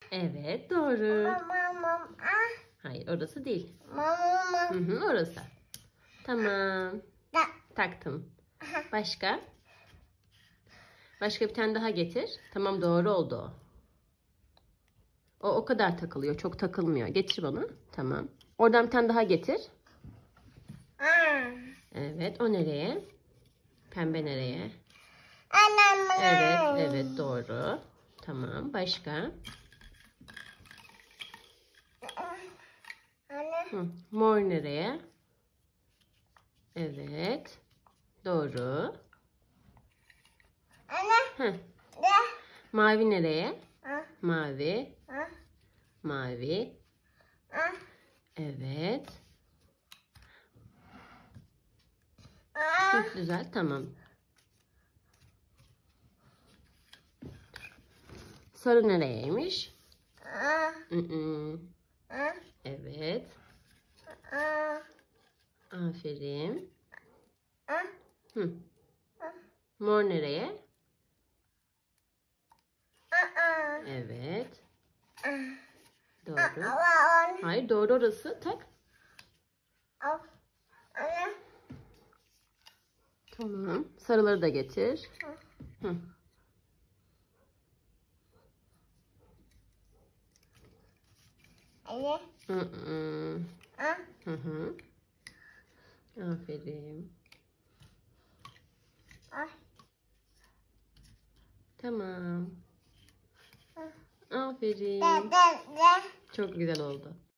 Evet, doğru. Mama. Hayır, orası değil. Mama. Hı hı, orası. Tamam. Da. Taktım. Başka? Başka bir tane daha getir. Tamam, doğru oldu o. O kadar takılıyor. Çok takılmıyor. Getir bana. Tamam. Oradan bir tane daha getir. Evet. O nereye? Pembe nereye? Evet. Evet. Doğru. Tamam. Başka? Hı. Mor nereye? Evet. Doğru. Heh. Mavi nereye? Mavi. Mavi. Evet. Güzel. Tamam. Sarı nereyeymiş? Evet. Aferin. Hı. Mor nereye? Evet. Doğru. Hayır, doğru orası. Tak. Tamam. Sarıları da getir. Hı. Hı hı. Hı hı. Aferin. Tamam. Aferin. Çok güzel oldu.